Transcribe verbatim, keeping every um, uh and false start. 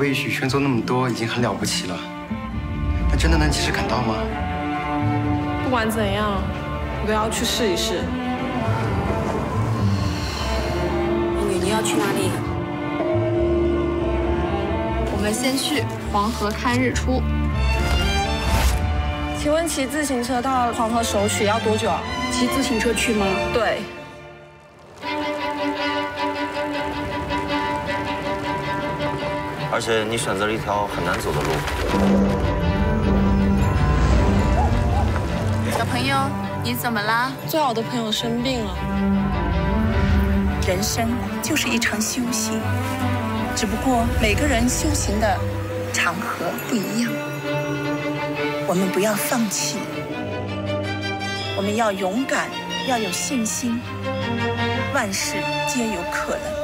为许宣做那么多已经很了不起了，那真的能及时赶到吗？ 不管怎样，我都要去试一试。 美女，你要去哪里？ 我们先去黄河看日出。 请问骑自行车到黄河首曲要多久啊？ 骑自行车去吗？ 对。 而且你选择了一条很难走的路。 小朋友，你怎么啦？ 最好的朋友生病了。 人生就是一场修行，只不过每个人修行的场合不一样。我们不要放弃，我们要勇敢，要有信心，万事皆有可能。